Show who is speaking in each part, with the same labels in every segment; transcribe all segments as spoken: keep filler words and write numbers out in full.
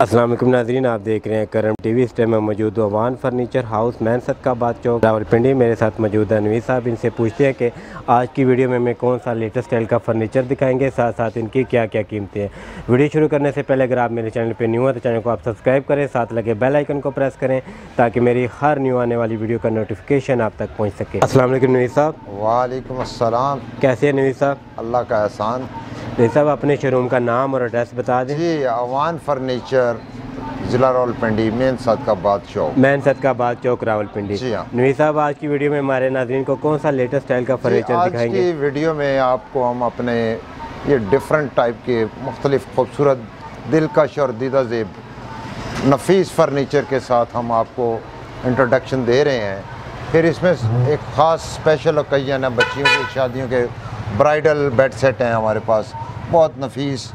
Speaker 1: अस्सलाम वालेकुम नाज़रीन, आप देख रहे हैं करम टीवी। इस टाइम में मौजूद Awan furniture house main Sadiqabad Chowk Rawalpindi. मेरे साथ मौजूद है नवीद साहब। इनसे पूछते हैं कि आज की वीडियो में हमें कौन सा लेटेस्ट स्टाइल का फर्नीचर दिखाएंगे, साथ साथ इनकी क्या क्या कीमतें हैं। वीडियो शुरू करने से पहले अगर आप मेरे चैनल पर न्यू हैं तो चैनल को आप सब्सक्राइब करें, साथ लगे बेल आइकन को प्रेस करें ताकि मेरी हर न्यू आने वाली वीडियो का नोटिफिकेशन आप तक पहुँच सके। अस्सलाम वालेकुम नवीद साहब।
Speaker 2: वालेकुम अस्सलाम।
Speaker 1: कैसे हैं नवीद साहब?
Speaker 2: अल्लाह का एहसान।
Speaker 1: नवीद साहब अपने शोरूम का नाम और एड्रेस बता दें।
Speaker 2: जी, अवान फर्नीचर, जिला रावलपिंडी, मेन सदकाबाद चौक।
Speaker 1: मैन सदकाबाद चौक रावलपिंडी।
Speaker 2: जी हाँ।
Speaker 1: नवीद साहब आज की वीडियो में हमारे नाज़रीन को कौन सा लेटेस्ट स्टाइल का फर्नीचर
Speaker 2: आज
Speaker 1: दिखाएंगे?
Speaker 2: की वीडियो में आपको हम अपने ये डिफरेंट टाइप के मुख्तलिफ खूबसूरत दिलकश और दीदा ज़ेब नफीस फर्नीचर के साथ हम आपको इंट्रोडक्शन दे रहे हैं। फिर इसमें एक ख़ास स्पेशल ओकेजन है, बच्चियों की शादियों के ब्राइडल बेड सेट हैं हमारे पास, बहुत नफीस।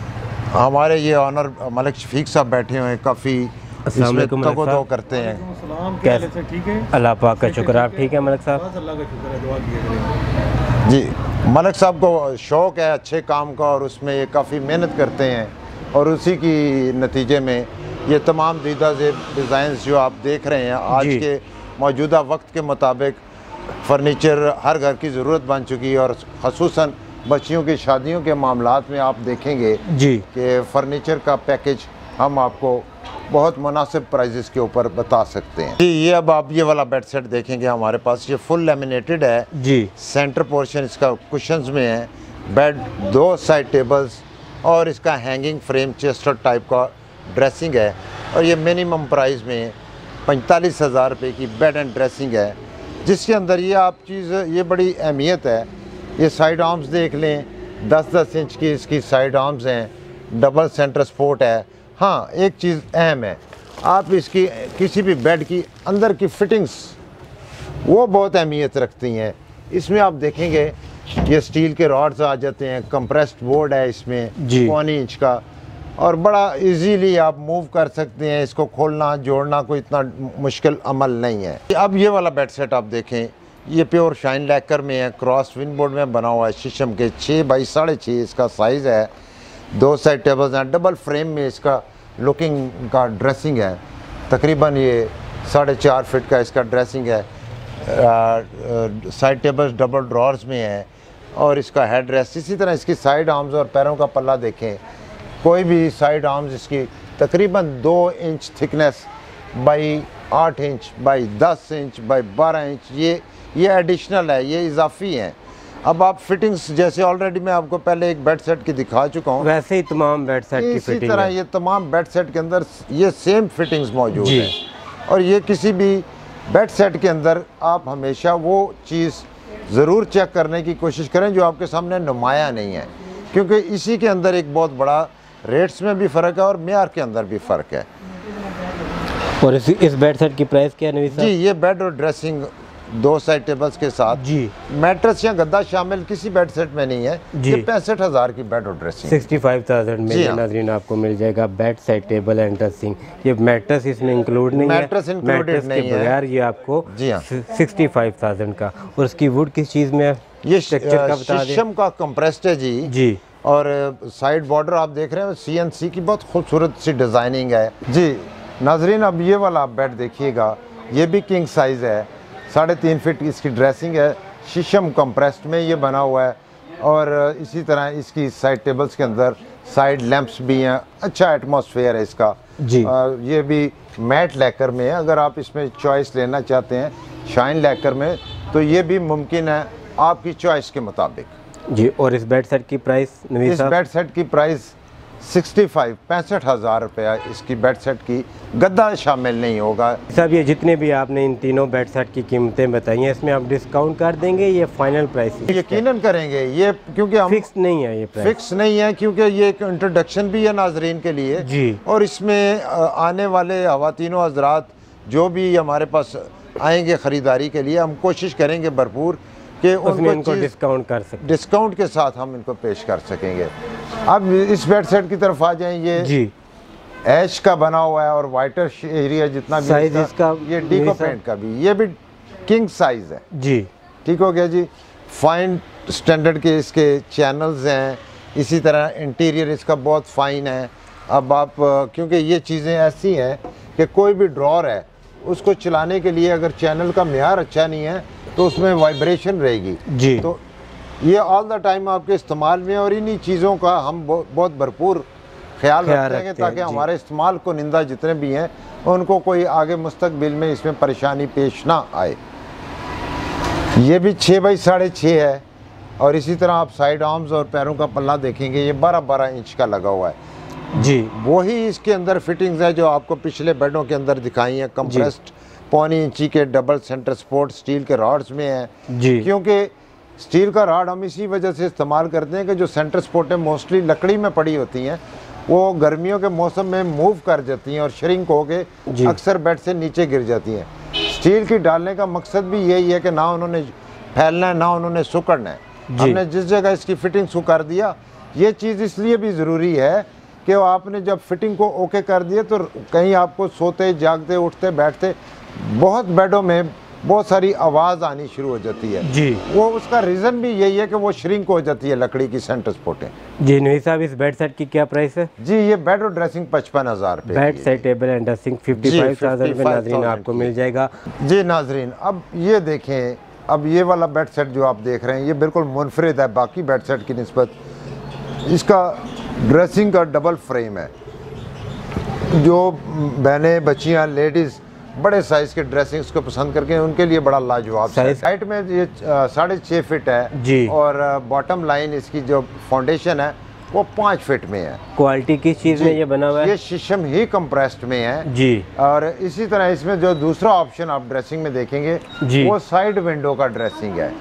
Speaker 2: हमारे ये ऑनर मलिक शफीक साहब बैठे हुए हैं, काफ़ी इसमें तको करते हैं।
Speaker 1: कैसे? ठीक है, अल्लाह पाक का शुक्र। आप ठीक है मलिक साहब?
Speaker 3: अल्लाह का शुक्र है, दुआ कीजिए।
Speaker 2: जी, मलिक साहब को शौक़ है अच्छे काम का और उसमें ये काफ़ी मेहनत करते हैं और उसी की नतीजे में ये तमाम दीदा ज़ेब डिज़ाइंस जो आप देख रहे हैं आज के मौजूदा वक्त के मुताबिक फ़र्नीचर हर घर की ज़रूरत बन चुकी है। और ख़ुसूसन बच्चियों की शादियों के मामलात में आप देखेंगे जी कि फ़र्नीचर का पैकेज हम आपको बहुत मुनासिब प्राइजेस के ऊपर बता सकते हैं। जी, ये अब आप ये वाला बेड सेट देखेंगे हमारे पास, ये फुल लेमिनेटेड है जी। सेंटर पोर्शन इसका कुशन्स में है, बेड दो साइड टेबल्स और इसका हैंगिंग फ्रेम चेस्टर टाइप का ड्रेसिंग है। और ये मिनिमम प्राइस में पैंतालीस हज़ार रुपये की बेड एंड ड्रेसिंग है, जिसके अंदर ये आप चीज़ ये बड़ी अहमियत है। ये साइड आर्म्स देख लें, दस दस इंच की इसकी साइड आर्म्स हैं, डबल सेंटर सपोर्ट है। हाँ, एक चीज़ अहम है, आप इसकी किसी भी बेड की अंदर की फिटिंग्स वो बहुत अहमियत रखती हैं। इसमें आप देखेंगे ये स्टील के रॉड्स आ जाते हैं, कंप्रेस्ड बोर्ड है इसमें पौनी इंच का, और बड़ा इजीली आप मूव कर सकते हैं। इसको खोलना जोड़ना कोई इतना मुश्किल अमल नहीं है। अब ये वाला बेड सेट आप देखें, ये प्योर शाइन लैकर में है, क्रॉस विन बोर्ड में बना हुआ है, शीशम के छः बाई साढ़े छः इसका साइज़ है, दो साइड टेबल्स हैं, डबल फ्रेम में इसका लुकिंग का ड्रेसिंग है। तकरीबन ये साढ़े चार फिट का इसका ड्रेसिंग है। साइड टेबल्स डबल ड्रॉर्स में है और इसका हेड रेस्ट। इसी तरह इसकी साइड आर्म्स और पैरों का पल्ला देखें, कोई भी साइड आर्म्स इसकी तकरीबन दो इंच थिकनेस बाई आठ इंच बाई दस इंच बाई बारह इंच, ये ये एडिशनल है, ये इजाफी हैं। अब आप फिटिंग्स जैसे ऑलरेडी मैं आपको पहले एक बेड सेट की दिखा चुका हूँ,
Speaker 1: वैसे ही तमाम बेड सेट की
Speaker 2: इसी तरह ये तमाम बेड सेट के अंदर ये सेम फिटिंग्स मौजूद है। और ये किसी भी बेड सेट के अंदर आप हमेशा वो चीज़ ज़रूर चेक करने की कोशिश करें जो आपके सामने नुमाया नहीं है, क्योंकि इसी के अंदर एक बहुत बड़ा रेट्स में भी फ़र्क है और मेयार के अंदर भी फ़र्क है।
Speaker 1: और इस इस बेड सेट की प्राइस क्या है नवीद साहब?
Speaker 2: जी, ये बेड और ड्रेसिंग दो साइड टेबल्स के साथ जी, मैट्रेस या गद्दा शामिल किसी बेड सेट में नहीं है जी। ये पैंसठ हज़ार की बेड और ड्रेसिंग
Speaker 1: सिक्सटी फाइव थाउजेंड में नाज़रीन आपको मिल जाएगा bed side table and dressing. ये मैट्रेस इसमें इंक्लूड नहीं है,
Speaker 2: मैट्रेस इंक्लूडेड नहीं है बगैर
Speaker 1: ये आपको
Speaker 2: जी हाँ
Speaker 1: सिक्सटी फाइव थाउजेंड का। और उसकी वुड किस चीज़ में है?
Speaker 2: ये शीशम का कंप्रेस्ड है जी जी। और साइड बॉर्डर आप देख रहे हैं सी एन सी की बहुत खूबसूरत सी डिज़ाइनिंग है जी। नाजरीन अब ये वाला आप बेड देखिएगा, ये भी किंग साइज़ है, साढ़े तीन फिट इसकी ड्रेसिंग है, शीशम कंप्रेस्ड में ये बना हुआ है। और इसी तरह इसकी साइड टेबल्स के अंदर साइड लैंप्स भी हैं, अच्छा एटमॉस्फेयर है इसका जी। आ, ये भी मैट लैकर में है, अगर आप इसमें चॉइस लेना चाहते हैं शाइन लैकर में तो ये भी मुमकिन है आपकी चॉइस के मुताबिक
Speaker 1: जी। और इस बेड सेट की प्राइस नवीद साहब?
Speaker 2: इस बेड सेट की प्राइस सिक्सटी फाइव पैंसठ हज़ार रुपया इसकी बेड सेट की, गद्दा शामिल नहीं होगा।
Speaker 1: साहब ये जितने भी आपने इन तीनों बेड सेट की कीमतें बताई हैं, इसमें आप डिस्काउंट कर देंगे? ये फाइनल प्राइस
Speaker 2: यकीनन करेंगे ये, क्योंकि हम
Speaker 1: फिक्स नहीं है, ये प्राइस
Speaker 2: फिक्स नहीं है क्योंकि ये एक इंट्रोडक्शन भी है नाजरीन के लिए जी। और इसमें आने वाले खवातीनों हज़रात जो भी हमारे पास आएंगे ख़रीदारी के लिए, हम कोशिश करेंगे भरपूर कि उनको
Speaker 1: इनको डिस्काउंट कर सकते,
Speaker 2: डिस्काउंट के साथ हम इनको पेश कर सकेंगे। अब इस बेड सेट की तरफ आ जाएं, ये जी ऐश का बना हुआ है और वाइटर एरिया जितना भी
Speaker 1: साइज इसका, इसका
Speaker 2: ये डीको पेंट का भी, ये भी किंग साइज है जी। ठीक हो गया जी। फाइन स्टैंडर्ड के इसके चैनल्स हैं, इसी तरह इंटीरियर इसका बहुत फाइन है, अब आप क्योंकि ये चीज़ें ऐसी हैं कि कोई भी ड्रॉर है उसको चलाने के लिए अगर चैनल का म्यार अच्छा नहीं है तो उसमें वाइब्रेशन रहेगी
Speaker 1: जी।
Speaker 2: तो ये ऑल द टाइम आपके इस्तेमाल में, और इन्हीं चीज़ों का हम बहुत भरपूर ख्याल रखते हैं ताकि हमारे इस्तेमाल को निंदा जितने भी हैं उनको कोई आगे मुस्तकबिल में इसमें परेशानी पेश ना आए। ये भी छः बाई साढ़े छः है, और इसी तरह आप साइड आर्म्स और पैरों का पल्ला देखेंगे ये बारह बारह इंच का लगा हुआ है
Speaker 1: जी।
Speaker 2: वही इसके अंदर फिटिंग्स है जो आपको पिछले बेडों के अंदर दिखाई हैं। कंप्रेस्ड पौनी इंची के डबल सेंटर सपोर्ट स्टील के रॉड्स में है
Speaker 1: जी,
Speaker 2: क्योंकि स्टील का रॉड हम इसी वजह से इस्तेमाल करते हैं कि जो सेंटर सपोर्टें मोस्टली लकड़ी में पड़ी होती हैं वो गर्मियों के मौसम में मूव कर जाती हैं और श्रिंक होके अक्सर बेड से नीचे गिर जाती हैं। स्टील की डालने का मकसद भी यही है कि ना उन्होंने फैलना है ना उन्होंने सुकड़ना है। हमने जिस जगह इसकी फिटिंग सु कर दिया, ये चीज़ इसलिए भी ज़रूरी है कि आपने जब फिटिंग को ओके कर दिया तो कहीं आपको सोते जागते उठते बैठते बहुत बेडों में बहुत सारी आवाज़ आनी शुरू हो जाती है
Speaker 1: जी।
Speaker 2: वो उसका रीज़न भी यही है कि वो श्रिंक हो जाती है लकड़ी की सेंटर सपोर्टें।
Speaker 1: जी नवी साहब, इस बेड सेट की क्या प्राइस है?
Speaker 2: जी ये बेड और ड्रेसिंग पचपन हज़ार रुपये,
Speaker 1: bed set table and dressing fifty five thousand में नाजरीन आपको मिल जाएगा।
Speaker 2: जी नाजरीन, अब ये देखें, अब ये वाला बेड सेट जो आप देख रहे हैं ये बिल्कुल मुनफरिद है बाकी बेड सेट की निस्बत। इसका ड्रेसिंग का डबल फ्रेम है। जो बहनें बच्चियाँ लेडीज़ बड़े साइज़ के ड्रेसिंग्स को पसंद करके उनके लिए बड़ा लाजवाब है। हाइट में ये साढ़े छः फिट है
Speaker 1: जी, और
Speaker 2: बॉटम लाइन इसकी जो फाउंडेशन है वो पाँच फिट में है।
Speaker 1: क्वालिटी किस चीज़ में ये बना हुआ है?
Speaker 2: ये शीशम ही कंप्रेस्ड में है
Speaker 1: जी।
Speaker 2: और इसी तरह इसमें जो दूसरा ऑप्शन आप ड्रेसिंग में देखेंगे
Speaker 1: जी, वो
Speaker 2: साइड विंडो का ड्रेसिंग है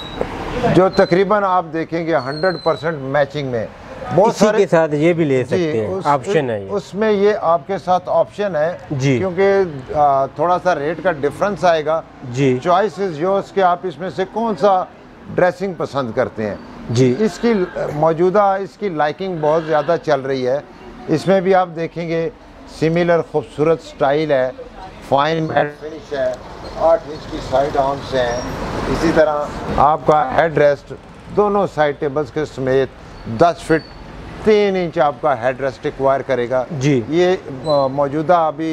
Speaker 2: जो तकरीबन आप देखेंगे हंड्रेड परसेंट मैचिंग में।
Speaker 1: बहुत सारे के साथ ये भी ले सकते हैं, ऑप्शन है ये।
Speaker 2: उसमें ये आपके साथ ऑप्शन है
Speaker 1: जी,
Speaker 2: क्योंकि थोड़ा सा रेट का डिफरेंस आएगा जी। चॉइस इज योर्स कि आप इसमें से कौन सा ड्रेसिंग पसंद करते हैं जी। इसकी मौजूदा इसकी लाइकिंग बहुत ज़्यादा चल रही है। इसमें भी आप देखेंगे सिमिलर खूबसूरत स्टाइल है, फाइन मैट फिनिश है, आठ इंच की साइड आर्म्स हैं। इसी तरह आपका हेड रेस्ट दोनों साइड टेबल्स के समेत दस फिट तीन इंच आपका हेड रेस्ट रिक्वायर करेगा जी। ये मौजूदा अभी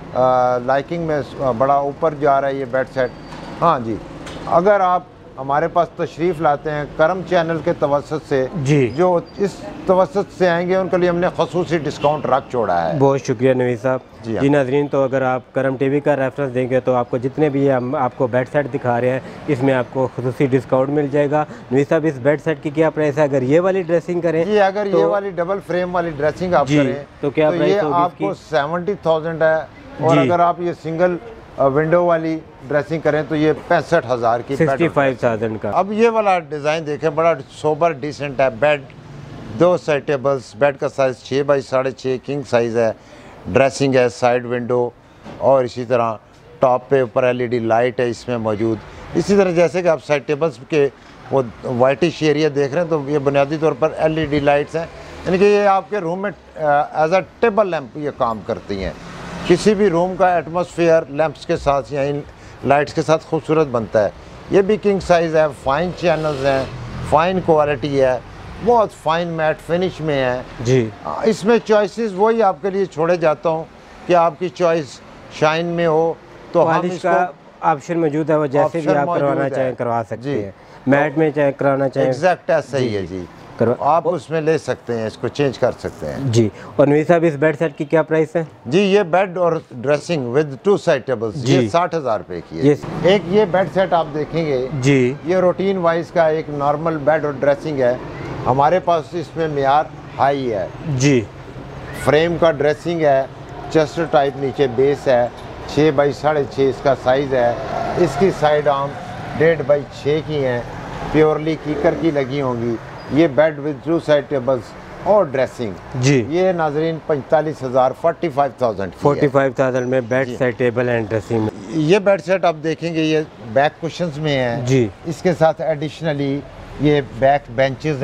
Speaker 2: लाइकिंग में बड़ा ऊपर जा रहा है ये बेड सेट। हाँ जी, अगर आप हमारे पास तशरीफ़ लाते हैं करम चैनल के तवसत से जी, जो इस तवसत से आएंगे उनके लिए हमने खसूसी डिस्काउंट रख छोड़ा है।
Speaker 1: बहुत शुक्रिया नवीद साहब जी, जी नाजरीन, तो अगर आप करम टीवी का रेफरेंस देंगे तो आपको जितने भी हम आपको बेड सेट दिखा रहे हैं इसमें आपको खसूसी डिस्काउंट मिल जाएगा। नवीद साहब, इस बेड सेट की क्या प्राइस है अगर ये वाली ड्रेसिंग करें?
Speaker 2: जी अगर तो, ये वाली डबल फ्रेम वाली ड्रेसिंग आप करें
Speaker 1: तो क्या
Speaker 2: तो
Speaker 1: प्राइस
Speaker 2: ये
Speaker 1: होगी?
Speaker 2: आपको सेवेंटी थाउजेंड है, और अगर आप ये सिंगल विंडो वाली ड्रेसिंग करें तो ये पैंसठ हज़ार की
Speaker 1: सिक्सटी फाइव थाउजेंड का।
Speaker 2: अब ये वाला डिज़ाइन देखें, बड़ा सोबर डिसेंट है। बेड दो साइड टेबल्स, बेड का साइज़ छः बाई साढ़े छः किंग साइज़ है, ड्रेसिंग है, साइड विंडो, और इसी तरह टॉप पे ऊपर एलईडी लाइट है इसमें मौजूद। इसी तरह जैसे कि आप साइड टेबल्स के वो वाइटिश एरिया देख रहे हैं तो ये बुनियादी तौर पर एलईडी लाइट्स हैं, यानी कि ये आपके रूम में एज अ टेबल लैंप ये काम करती हैं। किसी भी रूम का एटमॉस्फेयर लैंप्स के साथ या इन लाइट्स के साथ खूबसूरत बनता है। ये भी किंग साइज़ है, फाइन चैनल्स हैं, फाइन क्वालिटी है, बहुत फाइन मैट फिनिश में है जी। इसमें चॉइसेस वही आपके लिए छोड़े जाता हूँ कि आपकी चॉइस शाइन में हो तो हम इसका
Speaker 1: ऑप्शन मौजूद है, वो जैसे भी आप करवाना चाहें करवा सकते हैं। मैट में चाहे कराना चाहें
Speaker 2: एग्जैक्ट ऐसा ही है जी, आप उसमें ले सकते हैं, इसको चेंज कर सकते हैं
Speaker 1: जी। और नवीद साहब, इस बेड सेट की क्या प्राइस है?
Speaker 2: जी ये बेड और dressing with two side tables ये साठ हज़ार रुपये की है। एक ये बेड सेट आप देखेंगे जी, ये रूटीन वाइज का एक नॉर्मल बेड और ड्रेसिंग है। हमारे पास इसमें मियार हाई है जी। फ्रेम का ड्रेसिंग है, चेस्ट टाइप नीचे बेस है, छः बाई साढ़े छः इसका साइज़ है। इसकी साइड आर्म डेढ़ बाई छः की हैं, प्योरली कीकर की लगी होंगी। ये bed with two side tables और ड्रेसिंग जी, ये नाजरीन पैंतालीस हज़ार forty five thousand
Speaker 1: forty five thousand में bed set table and dressing.
Speaker 2: ये बेड सेट आप देखेंगे ये बैक कुशंस में है जी। इसके साथ एडिशनली ये बैक बेंचेस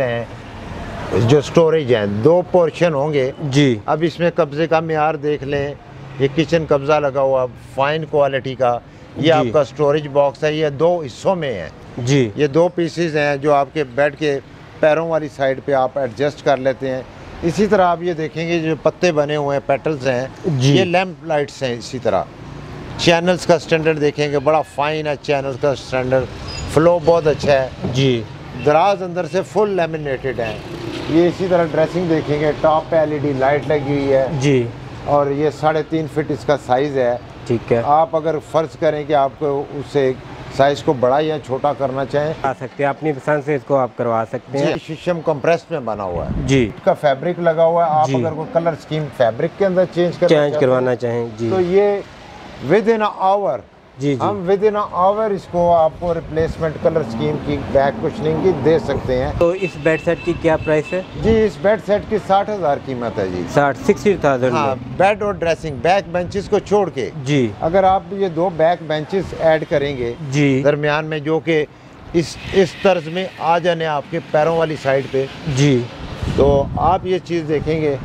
Speaker 2: हैं जो स्टोरेज हैं, दो पोर्शन होंगे जी। अब इसमें कब्जे का मियार देख लें, ये किचन कब्जा लगा हुआ फाइन क्वालिटी का। ये आपका स्टोरेज बॉक्स है, ये दो हिस्सों में है जी। ये दो पीसेस हैं जो आपके बेड के पैरों वाली साइड पे आप एडजस्ट कर लेते हैं। इसी तरह आप ये देखेंगे जो पत्ते बने हुए हैं, पेटल्स हैं,
Speaker 1: जी।
Speaker 2: ये लैंप लाइट्स हैं। इसी तरह चैनल्स का स्टैंडर्ड देखेंगे, बड़ा फाइन है चैनल्स का स्टैंडर्ड, फ्लो बहुत अच्छा है
Speaker 1: जी।
Speaker 2: दराज अंदर से फुल लेमिनेटेड है। ये इसी तरह ड्रेसिंग देखेंगे, टॉप पे एलईडी लाइट लगी हुई है
Speaker 1: जी।
Speaker 2: और ये साढ़े तीन फिट इसका साइज़ है।
Speaker 1: ठीक है।
Speaker 2: आप अगर फ़र्ज़ करें कि आपको उससे साइज़ को बड़ा या छोटा करना चाहें,
Speaker 1: आ सकते हैं अपनी पसंद से, इसको आप करवा सकते हैं।
Speaker 2: शीशम कंप्रेस में बना हुआ है
Speaker 1: जी।
Speaker 2: इसका फैब्रिक लगा हुआ है। आप
Speaker 1: जी।
Speaker 2: अगर कोई कलर स्कीम फैब्रिक के अंदर चेंज करना
Speaker 1: चेंज
Speaker 2: चाहते
Speaker 1: करवाना
Speaker 2: हैं,
Speaker 1: चाहें जी।
Speaker 2: तो ये विद इन आवर
Speaker 1: जी जी।
Speaker 2: हम विद इन आवर इसको आपको रिप्लेसमेंट कलर स्कीम की, बैक कुशनिंग की दे सकते हैं।
Speaker 1: तो इस बेड सेट की क्या प्राइस है?
Speaker 2: जी इस बेड सेट की साठ हज़ार कीमत है जी।
Speaker 1: साठ सिक्सटी थाउजेंड
Speaker 2: हाँ, बेड और ड्रेसिंग, बैक बेंचेस को छोड़ के
Speaker 1: जी।
Speaker 2: अगर आप ये दो बैक बेंचेस ऐड करेंगे
Speaker 1: जी
Speaker 2: दरमियान में, जो कि इस इस तर्ज में आ जाने आपके पैरों वाली साइड पे,
Speaker 1: जी।
Speaker 2: तो आप ये चीज़ देखेंगे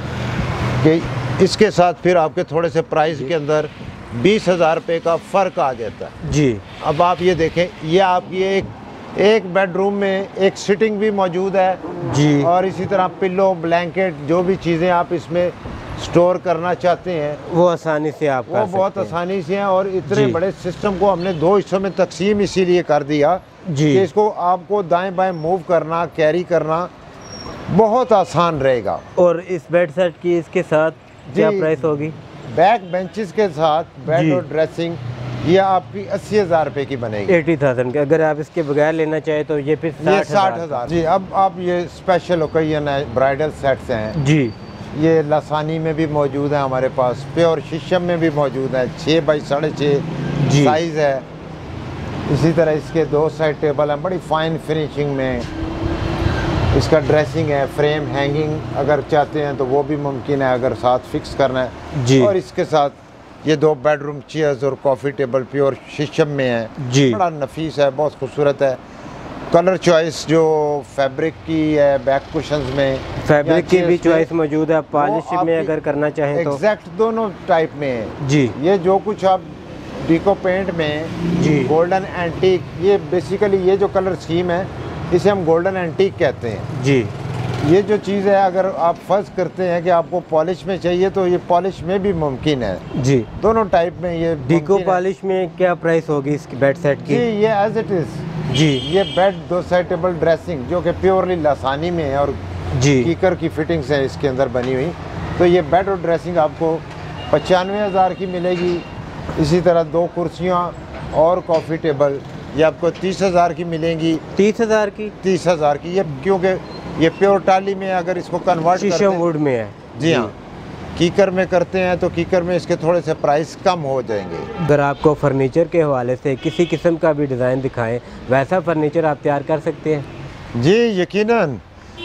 Speaker 2: कि इसके साथ फिर आपके थोड़े से प्राइस के अंदर बीस हज़ार रुपये का फ़र्क आ जाता है
Speaker 1: जी।
Speaker 2: अब आप ये देखें, ये आपकी एक एक बेडरूम में एक सिटिंग भी मौजूद है
Speaker 1: जी।
Speaker 2: और इसी तरह पिल्लो, ब्लैंकेट, जो भी चीज़ें आप इसमें स्टोर करना चाहते हैं
Speaker 1: वो आसानी से आप
Speaker 2: वो
Speaker 1: कर
Speaker 2: बहुत
Speaker 1: सकते हैं।
Speaker 2: आसानी से हैं। और इतने
Speaker 1: जी।
Speaker 2: बड़े सिस्टम को हमने दो हिस्सों में तकसीम इसीलिए कर दिया
Speaker 1: जी।
Speaker 2: कि इसको आपको दाएं बाएं मूव करना, कैरी करना बहुत आसान रहेगा।
Speaker 1: और इस बेड सेट की इसके साथ क्या
Speaker 2: जी।
Speaker 1: प्राइस होगी?
Speaker 2: बैक बेंचेस के साथ
Speaker 1: जी।
Speaker 2: बेड और ड्रेसिंग ये आपकी अस्सी हज़ार रुपये की बनेगी।
Speaker 1: एटी थाउजेंड के। अगर आप इसके बगैर लेना चाहे तो ये फिर
Speaker 2: ये
Speaker 1: साठ
Speaker 2: साठ हज़ार जी। अब आप ये स्पेशल ओकेजन है, ब्राइडल सेट्स हैं,
Speaker 1: जी।
Speaker 2: ये लसानी में भी मौजूद है हमारे पास, प्योर शीशम में भी मौजूद है, छः बाई साढ़े छः
Speaker 1: जी।
Speaker 2: साइज़ है। इसी तरह इसके दो साइड टेबल हैं, बड़ी फाइन फिनिशिंग में। इसका ड्रेसिंग है, फ्रेम हैंगिंग अगर चाहते हैं तो वो भी मुमकिन है, अगर साथ फिक्स करना है
Speaker 1: जी।
Speaker 2: और इसके साथ ये दो बेडरूम चेयर्स और कॉफ़ी टेबल प्योर शीशम में है
Speaker 1: जी।
Speaker 2: बड़ा नफीस है, बहुत खूबसूरत है। कलर चॉइस जो फैब्रिक की है, बैक कुशंस में
Speaker 1: फैब्रिक की भी
Speaker 2: चेयर्स में,
Speaker 1: चॉइस मौजूद है, पॉलिश
Speaker 2: वो
Speaker 1: में
Speaker 2: आपकी
Speaker 1: अगर करना चाहें तो।
Speaker 2: एग्जैक्ट दोनों टाइप में है
Speaker 1: जी।
Speaker 2: ये जो कुछ आप डिको पेंट में
Speaker 1: जी।
Speaker 2: गोल्डन एंटीक, ये बेसिकली ये जो कलर स्कीम है इसे हम गोल्डन एंटीक कहते हैं।
Speaker 1: जी।
Speaker 2: ये जो चीज़ है, अगर आप फर्ज करते हैं कि आपको पॉलिश में चाहिए तो ये पॉलिश में भी मुमकिन है।
Speaker 1: जी।
Speaker 2: दोनों टाइप में ये
Speaker 1: डिको
Speaker 2: मुमकिन है।
Speaker 1: पॉलिश में क्या प्राइस होगी इसकी बेड सेट
Speaker 2: जी
Speaker 1: की?
Speaker 2: ये एज इट इज़
Speaker 1: जी।
Speaker 2: ये बेड दो साइड टेबल ड्रेसिंग जो कि प्योरली लसानी में है और
Speaker 1: जी।
Speaker 2: कीकर की फिटिंग्स है इसके अंदर बनी हुई, तो ये बेड और ड्रेसिंग आपको पचानवे हज़ार की मिलेगी। इसी तरह दो कुर्सियाँ और कॉफ़ी टेबल ये आपको तीस हज़ार की मिलेंगी।
Speaker 1: तीस हजार की?
Speaker 2: तीस हज़ार की ये, क्योंकि ये प्योर टाली में अगर इसको कन्वर्ट करते
Speaker 1: शीशम
Speaker 2: हैं,
Speaker 1: वुड में है।
Speaker 2: जी हाँ, कीकर में करते हैं तो कीकर में इसके थोड़े से प्राइस कम हो जाएंगे।
Speaker 1: अगर आपको फर्नीचर के हवाले से किसी किस्म का भी डिज़ाइन दिखाएं, वैसा फर्नीचर आप तैयार कर सकते हैं?
Speaker 2: जी यकीनन।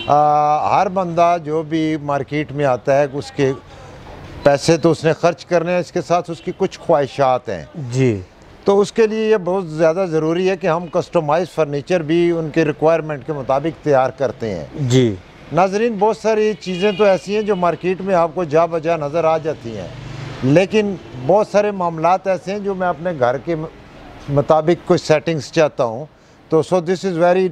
Speaker 2: आ, हर बंदा जो भी मार्केट में आता है उसके पैसे तो उसने खर्च करने हैं, इसके साथ उसकी कुछ ख्वाहिशात हैं।
Speaker 1: जी।
Speaker 2: तो उसके लिए ये बहुत ज़्यादा ज़रूरी है कि हम कस्टमाइज फर्नीचर भी उनके रिक्वायरमेंट के मुताबिक तैयार करते हैं।
Speaker 1: जी।
Speaker 2: नाजरीन, बहुत सारी चीज़ें तो ऐसी हैं जो मार्केट में आपको जा बजा नज़र आ जाती हैं, लेकिन बहुत सारे मामलात ऐसे हैं जो मैं अपने घर के मुताबिक कुछ सेटिंग्स चाहता हूँ। तो so this is very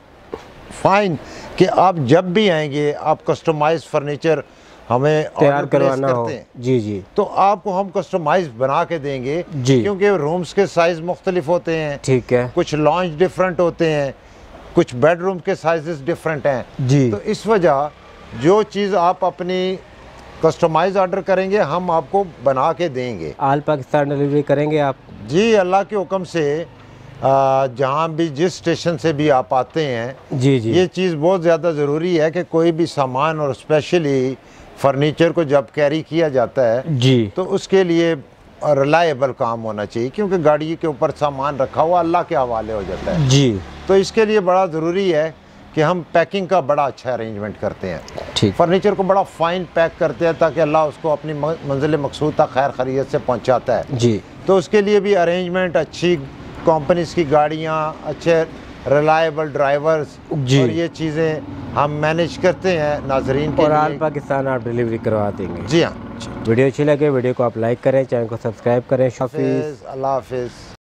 Speaker 2: fine कि आप जब भी आएंगे, आप कस्टमाइज फर्नीचर हमें
Speaker 1: तैयार
Speaker 2: order place
Speaker 1: करवाना हो।
Speaker 2: करते हैं,
Speaker 1: जी जी।
Speaker 2: तो आपको हम कस्टमाइज बना के देंगे
Speaker 1: जी।
Speaker 2: क्योंकि रूम्स के साइज़ मुख्तलिफ होते हैं,
Speaker 1: ठीक है।
Speaker 2: कुछ लॉन्च डिफरेंट होते हैं, कुछ बेडरूम के साइजेस डिफरेंट हैं।
Speaker 1: जी।
Speaker 2: तो इस वजह जो चीज़ आप अपनी कस्टमाइज ऑर्डर करेंगे हम आपको बना के देंगे।
Speaker 1: आल पाकिस्तान डिलीवरी करेंगे आप?
Speaker 2: जी, अल्लाह के हुक्म से आ, जहाँ भी जिस स्टेशन से भी आप आते हैं,
Speaker 1: जी जी।
Speaker 2: ये चीज़ बहुत ज़्यादा ज़रूरी है कि कोई भी सामान और स्पेशली फर्नीचर को जब कैरी किया जाता है
Speaker 1: जी।
Speaker 2: तो उसके लिए रिलायबल काम होना चाहिए, क्योंकि गाड़ी के ऊपर सामान रखा हुआ अल्लाह के हवाले हो जाता है।
Speaker 1: जी।
Speaker 2: तो इसके लिए बड़ा ज़रूरी है कि हम पैकिंग का बड़ा अच्छा अरेंजमेंट करते हैं।
Speaker 1: ठीक।
Speaker 2: फर्नीचर को बड़ा फाइन पैक करते हैं ताकि अल्लाह उसको अपनी मंजिल मकसूद तक खैर खैरियत से पहुंचाता है।
Speaker 1: जी।
Speaker 2: तो उसके लिए भी अरेंजमेंट, अच्छी कंपनीज की गाड़ियां, अच्छे रिलायबल ड्राइवर्स
Speaker 1: जी।
Speaker 2: और ये चीज़ें हम मैनेज करते हैं नाजरीन के
Speaker 1: और आल
Speaker 2: लिए।
Speaker 1: पाकिस्तान आप डिलीवरी करवा देंगे?
Speaker 2: जी हाँ।
Speaker 1: वीडियो अच्छी लगे वीडियो को आप लाइक करें, चैनल को सब्सक्राइब करें। हाफिज़।
Speaker 2: अल्लाह हाफिज़।